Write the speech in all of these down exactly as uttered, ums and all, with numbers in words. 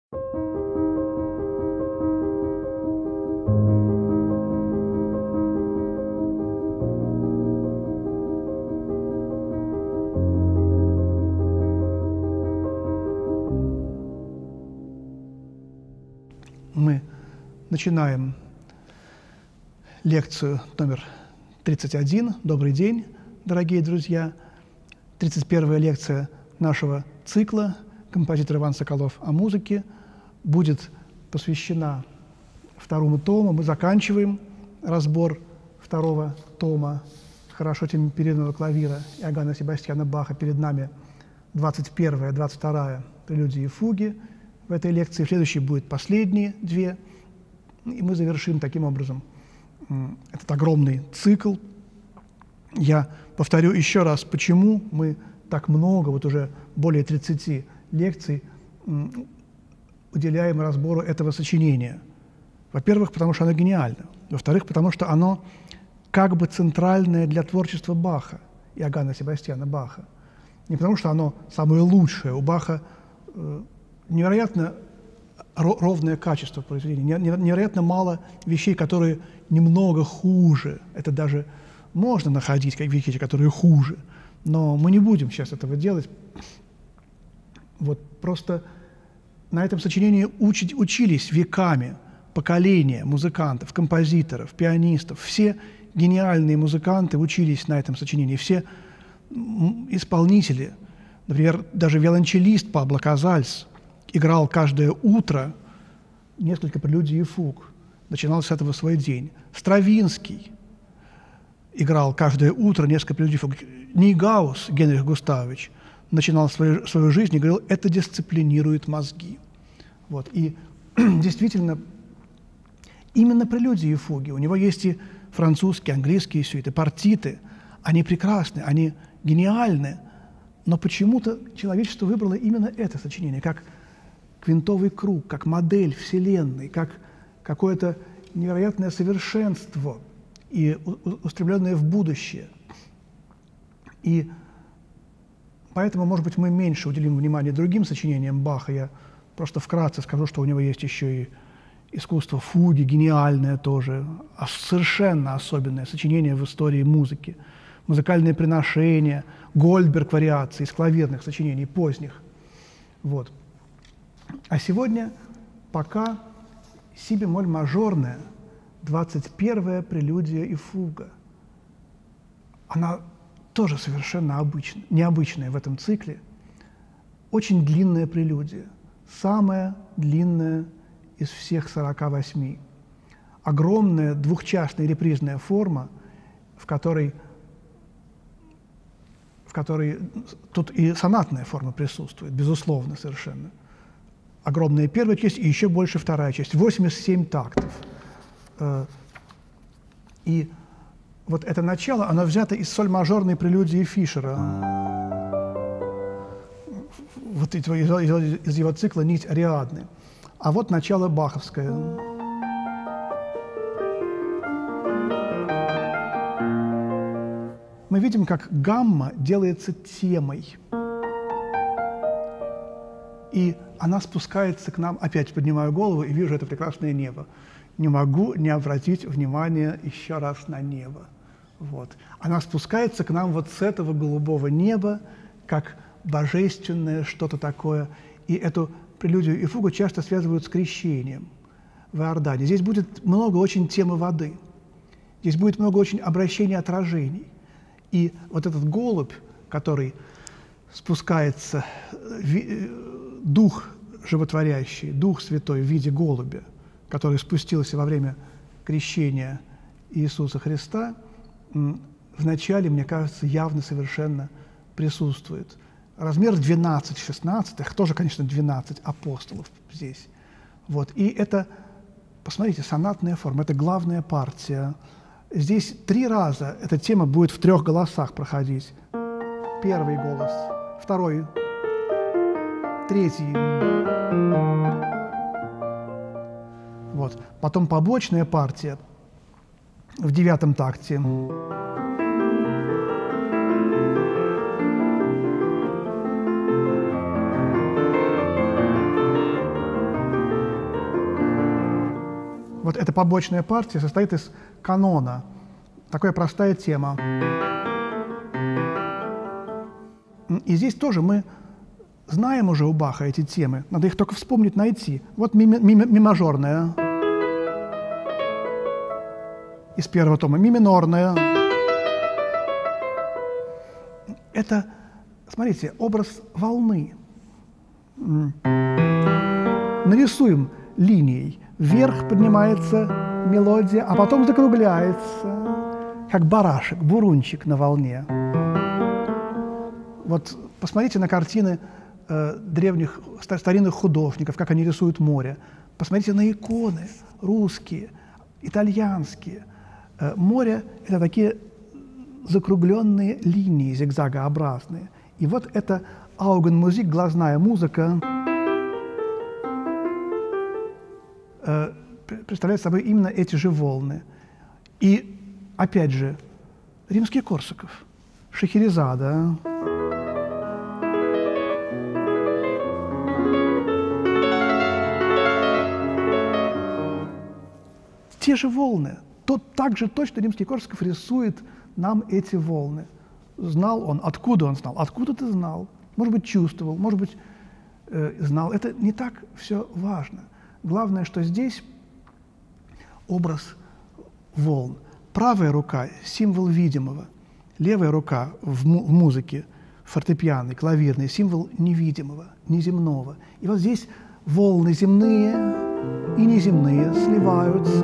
Мы начинаем лекцию номер тридцать один. Добрый день, дорогие друзья. тридцать первая лекция нашего цикла «Композитор Иван Соколов о музыке» будет посвящена второму тому. Мы заканчиваем разбор второго тома хорошо темперированного клавира Иоганна Себастьяна Баха. Перед нами двадцать первая, двадцать вторая прелюдии и фуги. В этой лекции, в следующей будет последние две, и мы завершим таким образом этот огромный цикл. Я повторю еще раз, почему мы так много, вот уже более тридцати лекций, уделяем разбору этого сочинения. Во-первых, потому что оно гениально. Во-вторых, потому что оно как бы центральное для творчества Баха, Иоганна Себастьяна Баха. Не потому что оно самое лучшее. У Баха невероятно ровное качество произведения, невероятно мало вещей, которые немного хуже. Это даже можно находить как вещи, которые хуже, но мы не будем сейчас этого делать. Вот просто на этом сочинении учить, учились веками поколения музыкантов, композиторов, пианистов. Все гениальные музыканты учились на этом сочинении, все исполнители. Например, даже виолончелист Пабло Казальс играл каждое утро несколько прелюдий и фуг. Начинал с этого свой день. Стравинский играл каждое утро несколько прелюдий и фуг. Нейгаус Генрих Густавович начинал свою, свою жизнь и говорил, это дисциплинирует мозги. Вот. И действительно, именно прелюдии и фуги. У него есть и французские, английские сюиты, партиты. Они прекрасны, они гениальны. Но почему-то человечество выбрало именно это сочинение, как квинтовый круг, как модель Вселенной, как какое-то невероятное совершенство и устремленное в будущее. И поэтому, может быть, мы меньше уделим внимания другим сочинениям Баха. Я просто вкратце скажу, что у него есть еще и искусство фуги, гениальное тоже, совершенно особенное сочинение в истории музыки, музыкальные приношения, Гольдберг вариации из клавирных сочинений поздних. Вот. А сегодня пока си бемоль мажорная, двадцать первая прелюдия и фуга. Она тоже совершенно обычная, необычная в этом цикле. Очень длинная прелюдия, самая длинная из всех сорока восьми. Огромная двухчастная репризная форма, в которой, в которой тут и сонатная форма присутствует, безусловно, совершенно. Огромная первая часть и еще больше вторая часть. восемьдесят семь тактов. И вот это начало, оно взято из соль-мажорной прелюдии Фишера. Вот из его цикла «Нить Ариадны». А вот начало баховское. Мы видим, как гамма делается темой. И она спускается к нам, опять поднимаю голову и вижу это прекрасное небо. Не могу не обратить внимание еще раз на небо. Вот. Она спускается к нам вот с этого голубого неба, как божественное что-то такое. И эту прелюдию и фугу часто связывают с крещением в Иордане. Здесь будет много очень темы воды. Здесь будет много очень обращений, отражений. И вот этот голубь, который спускается, дух животворящий, Дух Святой в виде голубя, который спустился во время крещения Иисуса Христа, вначале, мне кажется, явно совершенно присутствует. Размер двенадцать шестнадцатых, тоже, конечно, двенадцать апостолов здесь. Вот. И это, посмотрите, сонатная форма, это главная партия. Здесь три раза эта тема будет в трех голосах проходить. Первый голос, второй, третий. Вот. Потом побочная партия в девятом такте. Вот эта побочная партия состоит из канона. Такая простая тема. И здесь тоже мы знаем уже у Баха эти темы. Надо их только вспомнить, найти. Вот ми, ми, ми мажорная из первого тома, ми минорная. Это, смотрите, образ волны. Нарисуем линией. Вверх поднимается мелодия, а потом закругляется, как барашек, бурунчик на волне. Вот посмотрите на картины э, древних, старинных художников, как они рисуют море. Посмотрите на иконы русские, итальянские. Э, море – это такие закругленные линии, зигзагообразные. И вот эта Augenmusik, глазная музыка, э, представляет собой именно эти же волны. И, опять же, римский Корсаков, Шахерезада. Те же волны. Тот так же точно римский Корсаков рисует нам эти волны. Знал он, откуда он знал? Откуда ты знал? Может быть, чувствовал, может быть, э, знал. Это не так все важно. Главное, что здесь образ волн. Правая рука – символ видимого. Левая рука в, му в музыке, фортепианной, клавирной – символ невидимого, неземного. И вот здесь волны земные и неземные сливаются.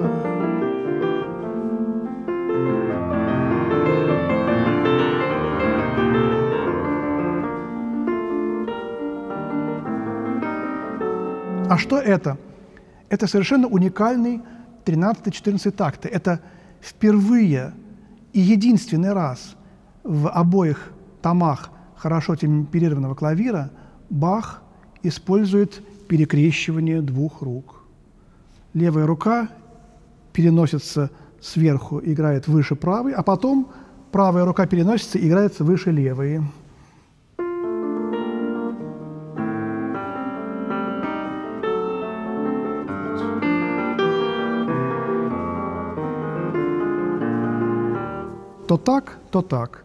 А что это? Это совершенно уникальный тринадцатый-четырнадцатый такты. Это впервые и единственный раз в обоих томах хорошо темперированного клавира Бах использует перекрещивание двух рук. Левая рука переносится сверху, играет выше правой, а потом правая рука переносится и играется выше левой. То так, то так.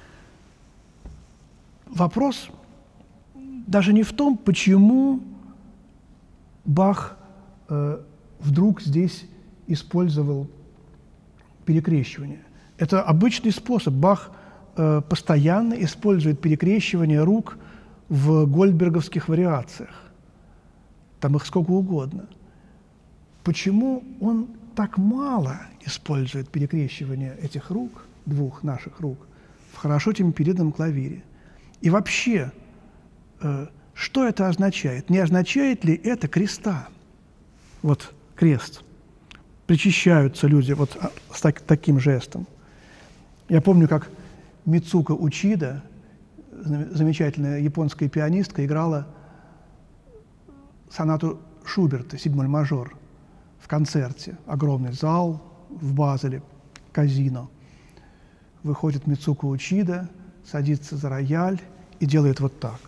Вопрос даже не в том, почему Бах э, вдруг здесь использовал перекрещивание. Это обычный способ. Бах э, постоянно использует перекрещивание рук в гольдберговских вариациях. Там их сколько угодно. Почему он так мало использует перекрещивание этих рук, двух наших рук, в хорошо темперированном клавире? И вообще, э, что это означает? Не означает ли это креста? Вот крест. Причащаются люди вот с так, таким жестом. Я помню, как Мицуко Учида, замечательная японская пианистка, играла сонату Шуберта, седьмой мажор, в концерте. Огромный зал в Базеле, казино. Выходит Мицуко Учида, садится за рояль и делает вот так.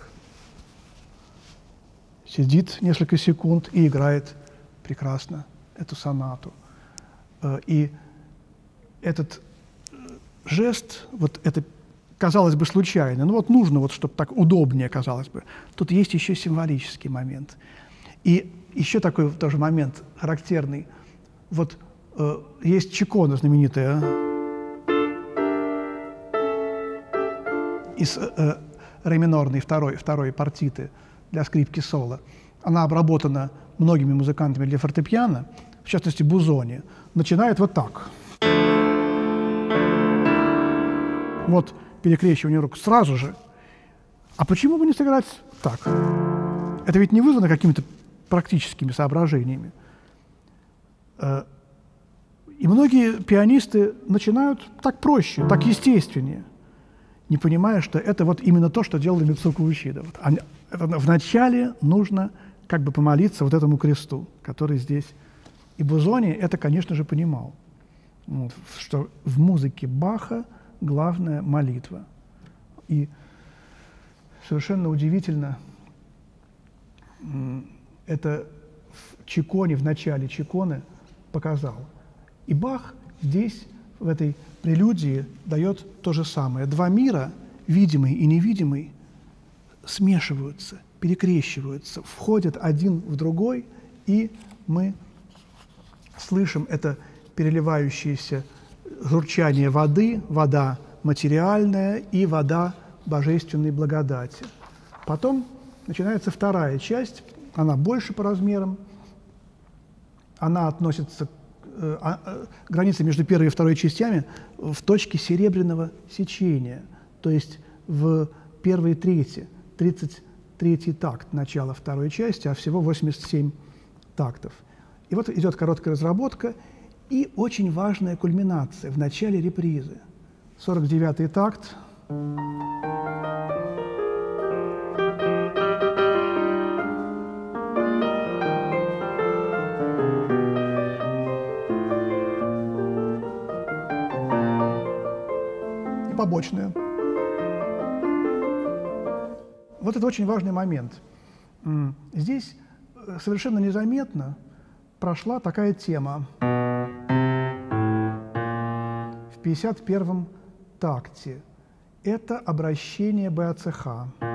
Сидит несколько секунд и играет прекрасно эту сонату. И этот жест, вот это, казалось бы, случайно, ну вот нужно, вот, чтобы так удобнее казалось бы. Тут есть еще символический момент. И еще такой тоже момент характерный. Вот э, есть чикона знаменитая из э, ре минорной второй, второй партиты для скрипки соло. Она обработана многими музыкантами для фортепиано, в частности Бузони. Начинает вот так. Вот перекрещивание рук сразу же. А почему бы не сыграть так? Это ведь не вызвано какими-то практическими соображениями. И многие пианисты начинают так проще, так естественнее, не понимая, что это вот именно то, что делал Мицуко Учида. Вот вначале нужно как бы помолиться вот этому кресту, который здесь. И Бузони это, конечно же, понимал, вот, что в музыке Баха главная молитва. И совершенно удивительно, это в чиконе, в начале чиконы, показал. И Бах здесь, в этой прелюдии, дает то же самое. Два мира, видимый и невидимый, смешиваются, перекрещиваются, входят один в другой, и мы слышим это переливающееся журчание воды, вода материальная и вода божественной благодати. Потом начинается вторая часть, она больше по размерам, она относится к э, э, границе между первой и второй частями в точке серебряного сечения, то есть в первой трети, тридцать третий такт начала второй части, а всего восемьдесят семь тактов. И вот идет короткая разработка и очень важная кульминация в начале репризы. сорок девятый такт. И побочная. Вот это очень важный момент. Здесь совершенно незаметно прошла такая тема. В пятьдесят первом такте. Это обращение БАЦХ.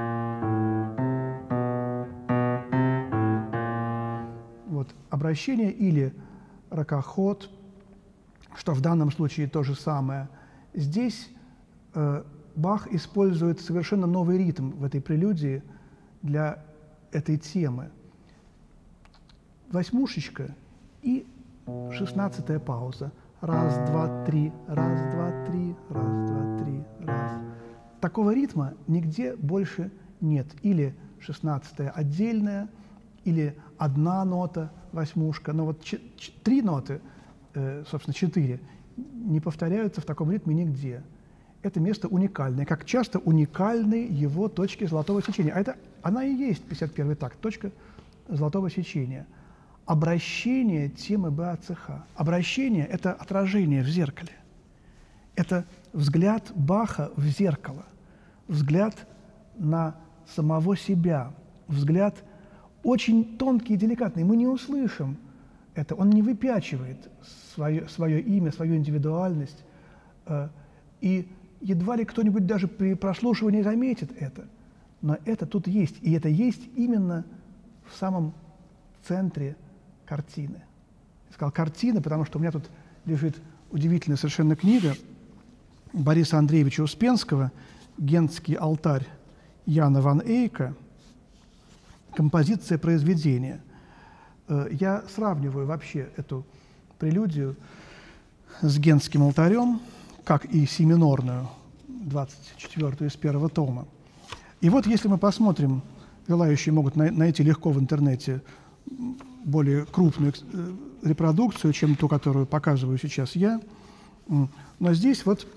Вот, обращение или ракоход, что в данном случае то же самое. Здесь э, Бах использует совершенно новый ритм в этой прелюдии для этой темы. Восьмушечка и шестнадцатая пауза. Раз, два, три, раз, два, три, раз, два, три, раз. Такого ритма нигде больше нет. Или шестнадцатая отдельная, или одна нота, восьмушка. Но вот три ноты, э, собственно, четыре, не повторяются в таком ритме нигде. Это место уникальное, как часто уникальны его точки золотого сечения. А это она и есть пятьдесят первый такт, точка золотого сечения. Обращение темы БАЦХ. Обращение – это отражение в зеркале. Это взгляд Баха в зеркало, взгляд на самого себя, взгляд очень тонкий и деликатный. Мы не услышим это, он не выпячивает свое, свое имя, свою индивидуальность. И едва ли кто-нибудь даже при прослушивании заметит это. Но это тут есть, и это есть именно в самом центре картины. Я сказал картина, потому что у меня тут лежит удивительная совершенно книга Бориса Андреевича Успенского «Гентский алтарь» Яна ван Эйка, композиция произведения. Я сравниваю вообще эту прелюдию с Гентским алтарем, как и си минорную, двадцать четвёртую из первого тома. И вот если мы посмотрим, желающие могут найти легко в интернете более крупную репродукцию, чем ту, которую показываю сейчас я. Но здесь вот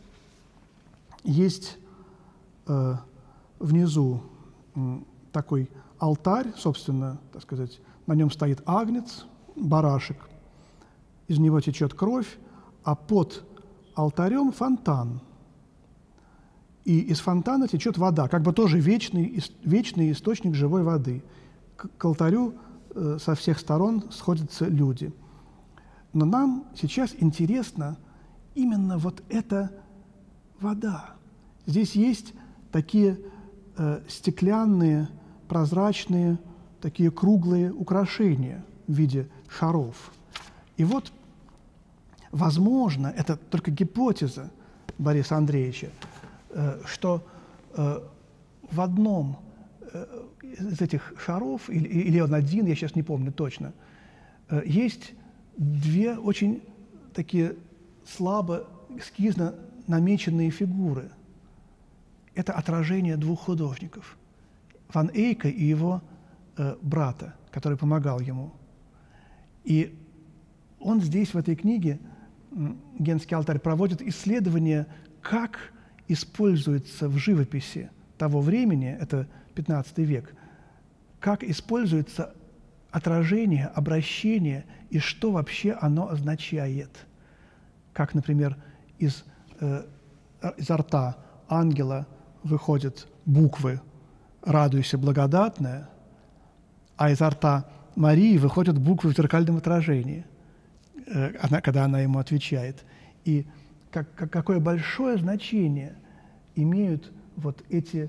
есть э, внизу э, такой алтарь, собственно, так сказать, на нем стоит агнец, барашек, из него течет кровь, а под алтарем фонтан. И из фонтана течет вода, как бы тоже вечный, вечный источник живой воды. К, к алтарю э, со всех сторон сходятся люди. Но нам сейчас интересно именно вот эта вода. Здесь есть такие э, стеклянные, прозрачные, такие круглые украшения в виде шаров. И вот, возможно, это только гипотеза Бориса Андреевича, э, что э, в одном э, из этих шаров, или, или он один, я сейчас не помню точно, э, есть две очень такие слабо, эскизно намеченные фигуры. Это отражение двух художников. Ван Эйка и его э, брата, который помогал ему. И он здесь, в этой книге, «Гентский алтарь», проводит исследование, как используется в живописи того времени, это пятнадцатый век, как используется отражение, обращение и что вообще оно означает. Как, например, из, э, изо рта ангела выходят буквы «Радуйся, благодатная», а изо рта Марии выходят буквы в зеркальном отражении. она, когда она ему отвечает. И как, как, какое большое значение имеют вот эти,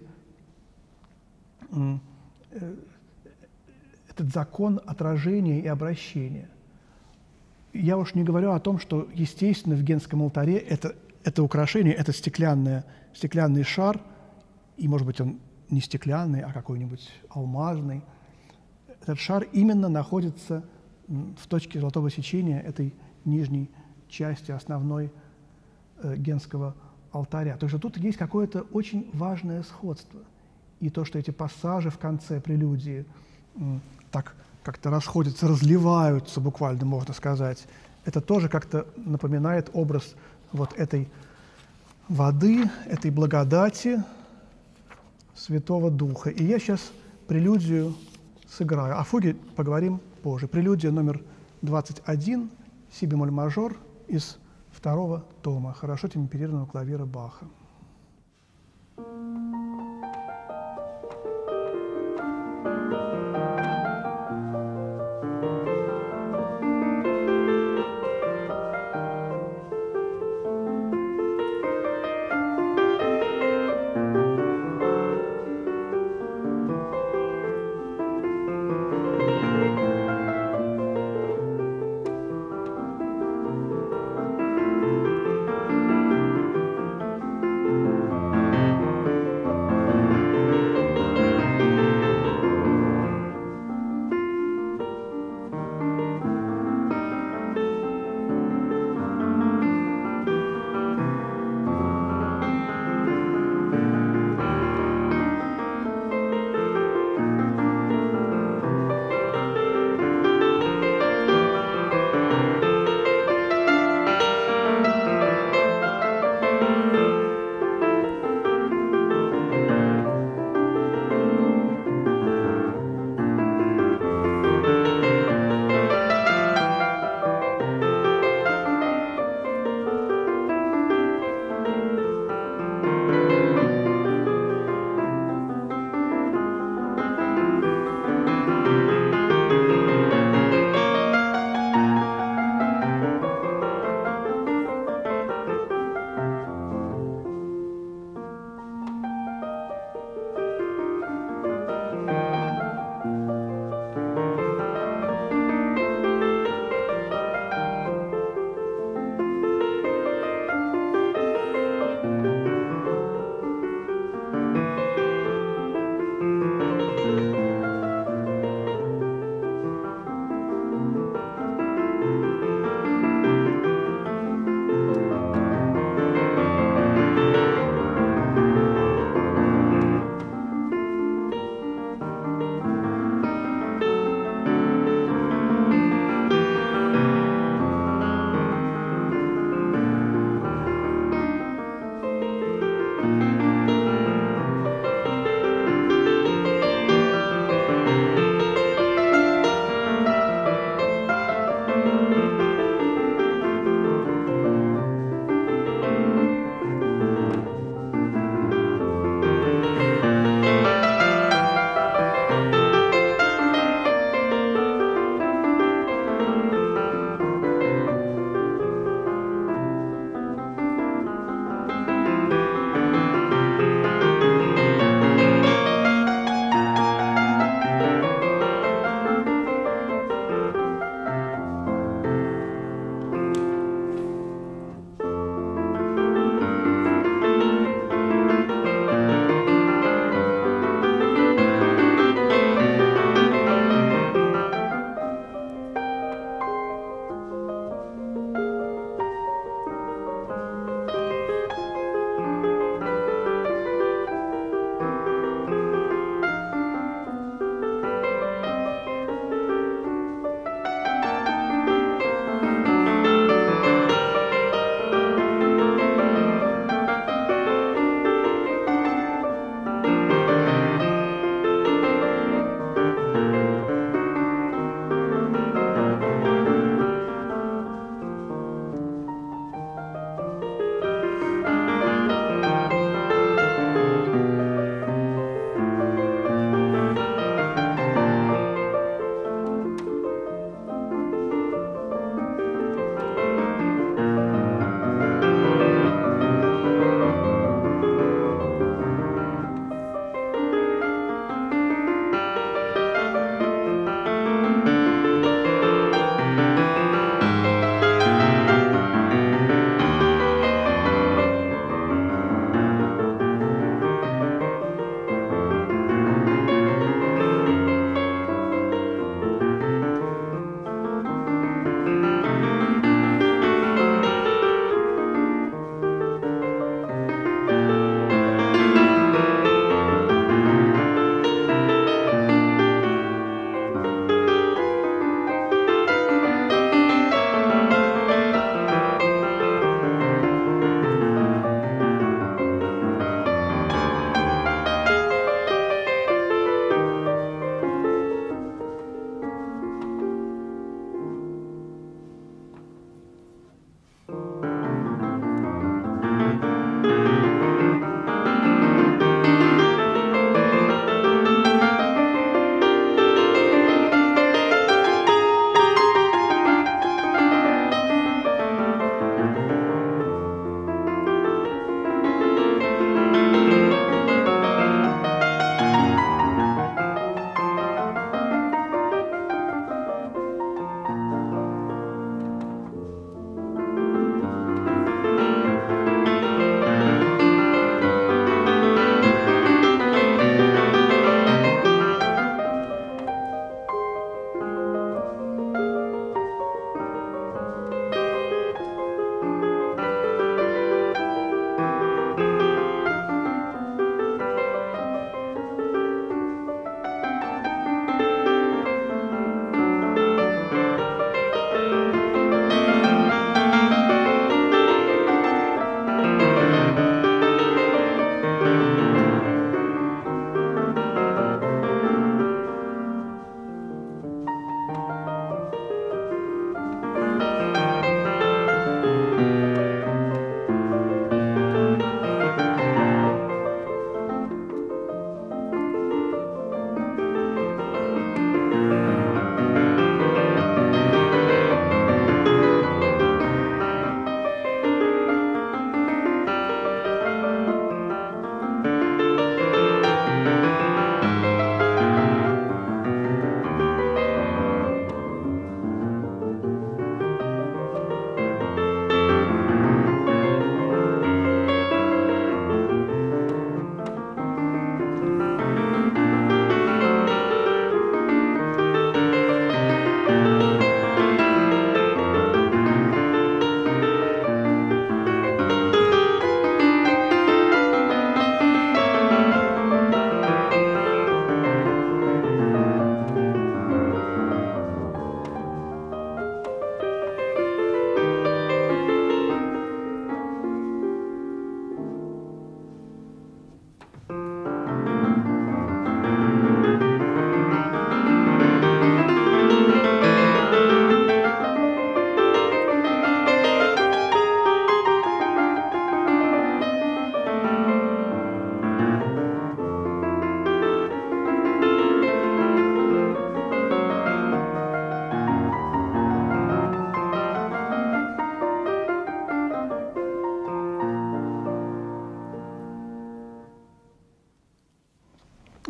этот закон отражения и обращения. Я уж не говорю о том, что, естественно, в Генском алтаре это, это украшение, это стеклянное, стеклянный шар, и, может быть, он не стеклянный, а какой-нибудь алмазный. Этот шар именно находится в точке золотого сечения этой нижней части основной э, Генского алтаря. То есть тут есть какое-то очень важное сходство. И то, что эти пассажи в конце прелюдии э, так как-то расходятся, разливаются буквально, можно сказать, это тоже как-то напоминает образ вот этой воды, этой благодати Святого Духа. И я сейчас прелюдию сыграю. О фуге поговорим позже. Прелюдия номер двадцать один, си бемоль мажор, из второго тома хорошо темперированного клавира Баха.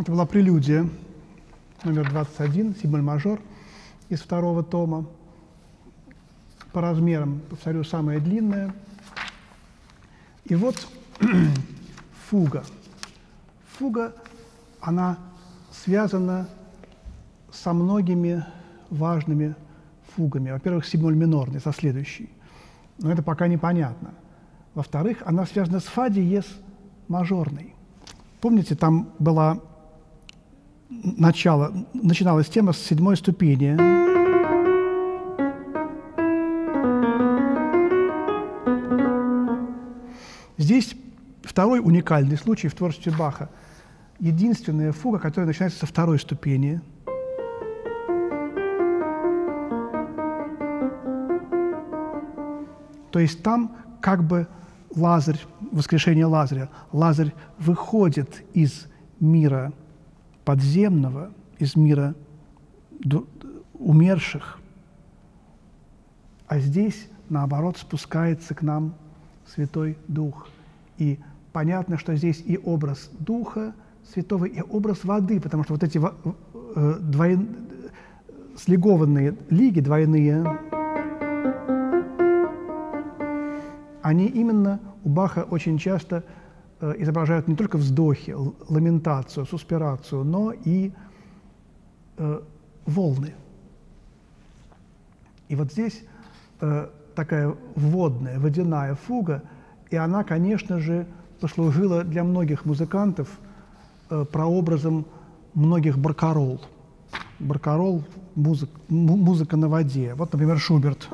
Это была прелюдия номер двадцать один, си-моль мажор, из второго тома. По размерам, повторю, самая длинная. И вот фуга. Фуга, она связана со многими важными фугами. Во-первых, си-моль минорный, со следующей. Но это пока непонятно. Во-вторых, она связана с фа диез мажорной. Помните, там была начало, начиналась тема с седьмой ступени. Здесь второй уникальный случай в творчестве Баха. Единственная фуга, которая начинается со второй ступени. То есть там как бы Лазарь, воскрешение Лазаря, Лазарь выходит из мира подземного, из мира умерших, а здесь, наоборот, спускается к нам Святой Дух. И понятно, что здесь и образ Духа Святого, и образ воды, потому что вот эти двой... слигованные лиги, двойные, они именно у Баха очень часто э, изображают не только вздохи, ламентацию, суспирацию, но и э, волны. И вот здесь э, такая водная, водяная фуга, и она, конечно же, послужила для многих музыкантов э, прообразом многих баркаролл. Баркаролл – музык, музыка на воде. Вот, например, Шуберт.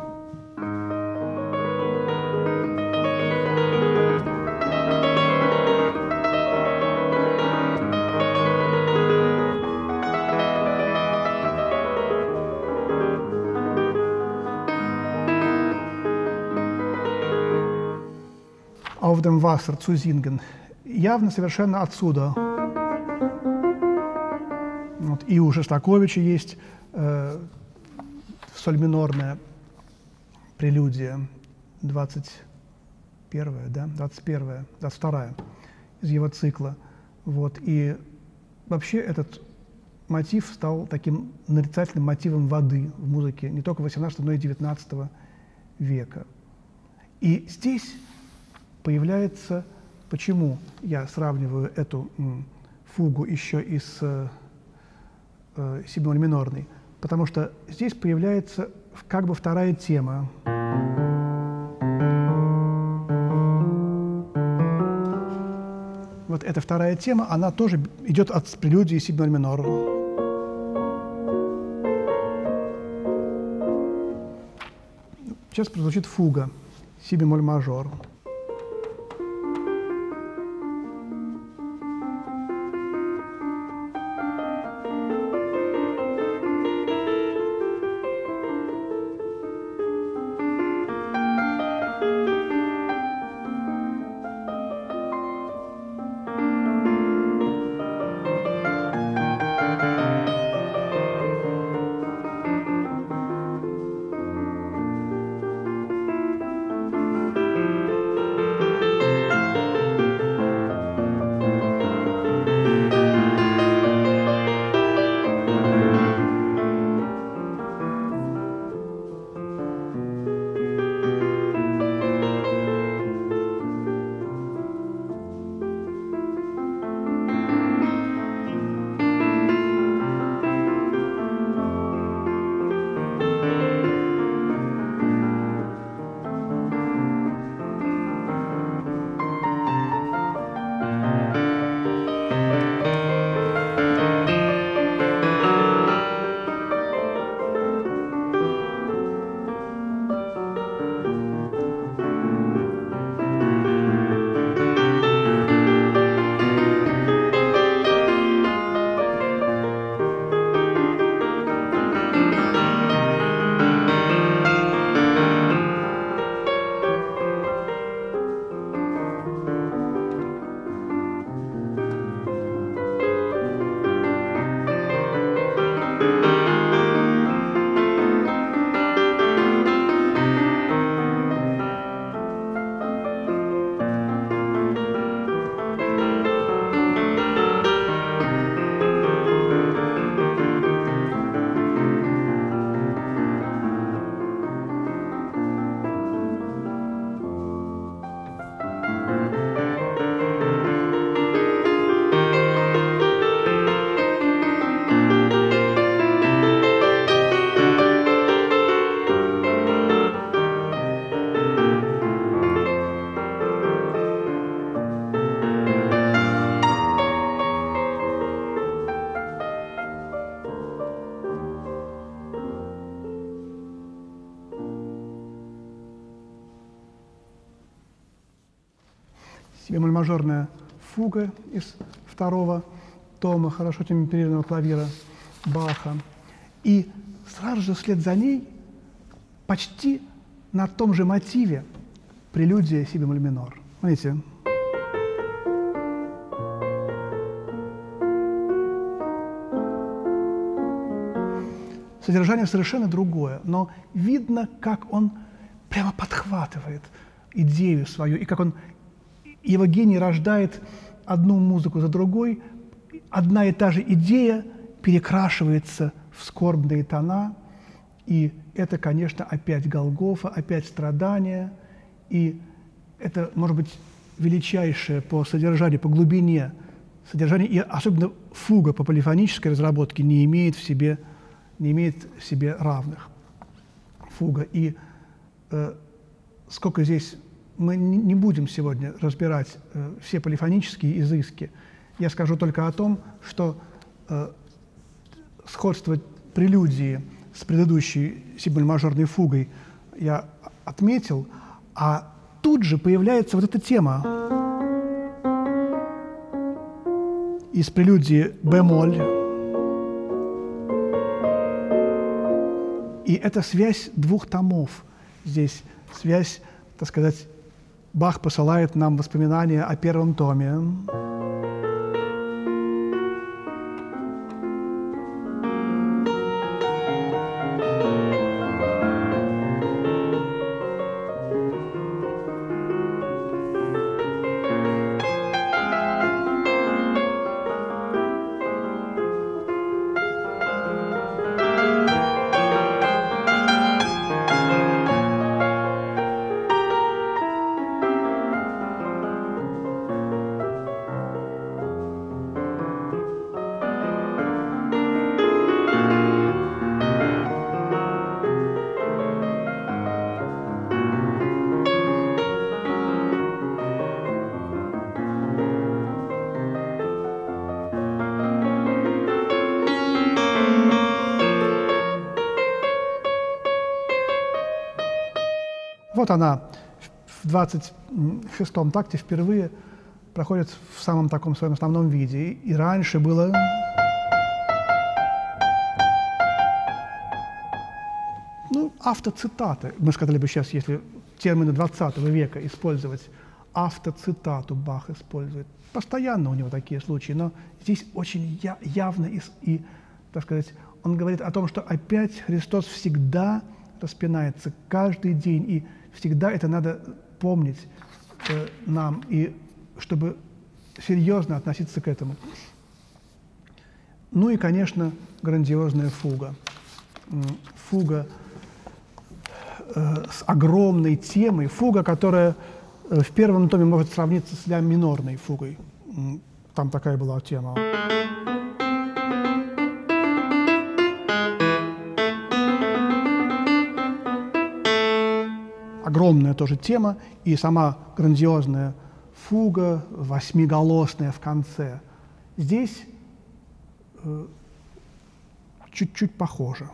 Auf dem Wasser zu singen. Явно совершенно отсюда. Вот. И у Шостаковича есть э, соль минорная прелюдия, двадцать первая, да, двадцать первая, двадцать вторая из его цикла. Вот. И вообще этот мотив стал таким нарицательным мотивом воды в музыке не только восемнадцатого, но и девятнадцатого века. И здесь появляется, почему я сравниваю эту м, фугу еще и с э, си-моль минорной, потому что здесь появляется как бы вторая тема. Вот эта вторая тема, она тоже идет от прелюдии си-моль минор. Сейчас прозвучит фуга, си-бемоль мажор. си-бемоль-мажорная фуга из второго тома хорошо темперированного клавира Баха. И сразу же вслед за ней, почти на том же мотиве, прелюдия си-бемоль минор. Смотрите. Содержание совершенно другое, но видно, как он прямо подхватывает идею свою, и как он, его гений рождает одну музыку за другой, одна и та же идея перекрашивается в скорбные тона, и это, конечно, опять Голгофа, опять страдания, и это, может быть, величайшее по содержанию, по глубине содержание, и особенно фуга по полифонической разработке не имеет в себе не имеет в себе равных. Фуга. И э, сколько здесь... Мы не, не будем сегодня разбирать э, все полифонические изыски. Я скажу только о том, что э, сходство прелюдии с предыдущей си-бемоль-мажорной фугой я отметил, а тут же появляется вот эта тема из прелюдии бемоль. И это связь двух томов. Здесь связь, так сказать, Бах посылает нам воспоминания о первом томе. Вот она в двадцать шестом такте впервые проходит в самом таком своем основном виде. И раньше было... Ну, автоцитаты. Мы сказали бы сейчас, если термины двадцатого века использовать, автоцитату Бах использует. Постоянно у него такие случаи, но здесь очень я, явно и, и, так сказать, он говорит о том, что опять Христос всегда распинается, каждый день, и всегда это надо помнить э, нам, и чтобы серьезно относиться к этому. Ну и, конечно, грандиозная фуга. Фуга э, с огромной темой, фуга, которая э, в первом томе может сравниться с ля минорной фугой. Там такая была тема. Огромная тоже тема, и сама грандиозная фуга, восьмиголосная в конце. Здесь э, чуть-чуть похоже.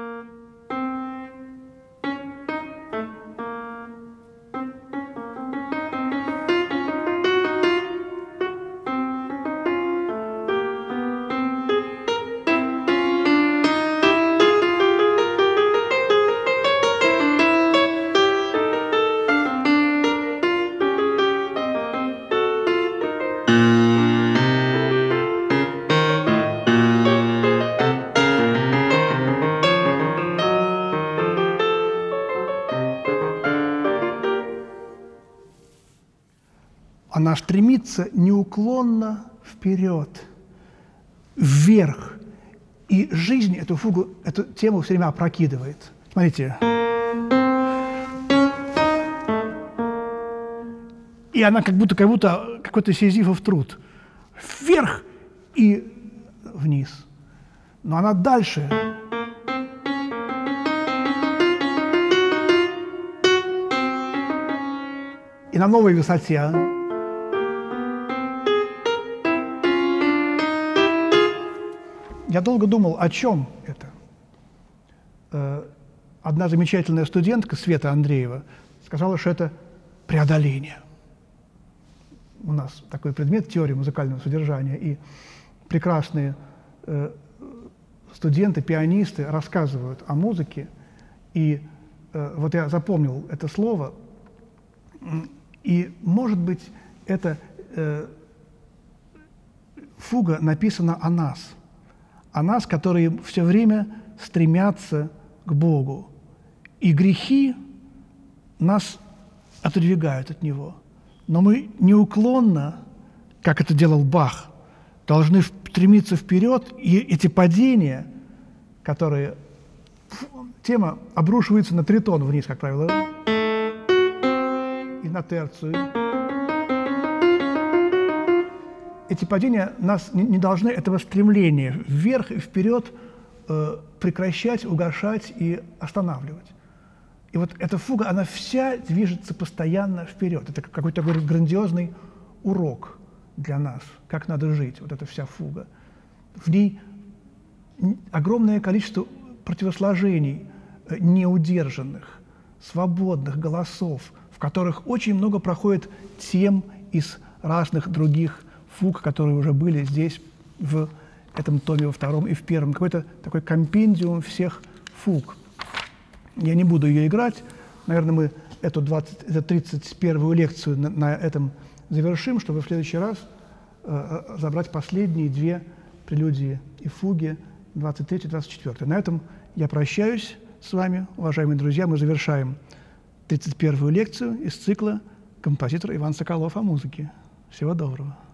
Она стремится неуклонно вперед, вверх. И жизнь эту фугу, эту тему все время опрокидывает. Смотрите. И она как будто, как будто какой-то сизифов труд. Вверх и вниз. Но она дальше. И на новой высоте. Я долго думал, о чем это. Одна замечательная студентка, Света Андреева, сказала, что это преодоление. у нас такой предмет — теория музыкального содержания, и прекрасные э, студенты, пианисты рассказывают о музыке, и э, вот я запомнил это слово, и, может быть, это э, фуга написана о нас, о нас, которые все время стремятся к Богу, и грехи нас отодвигают от Него. Но мы неуклонно, как это делал Бах, должны стремиться вперед, и эти падения, которые... Тема обрушивается на тритон вниз, как правило, и на терцию. Эти падения нас не, не должны, этого стремления вверх и вперед э, прекращать, угошать и останавливать. И вот эта фуга, она вся движется постоянно вперед. Это какой-то такой грандиозный урок для нас, как надо жить, вот эта вся фуга. В ней огромное количество противосложений, неудержанных, свободных голосов, в которых очень много проходит тем из разных других фуг, которые уже были здесь, в этом томе во втором и в первом. Какой-то такой компендиум всех фуг. Я не буду ее играть. Наверное, мы эту, двадцать, эту тридцать первую лекцию на, на этом завершим, чтобы в следующий раз э, забрать последние две прелюдии и фуги, двадцать третью, двадцать четвёртую. На этом я прощаюсь с вами, уважаемые друзья. Мы завершаем тридцать первую лекцию из цикла «Композитор Иван Соколов о музыке». Всего доброго.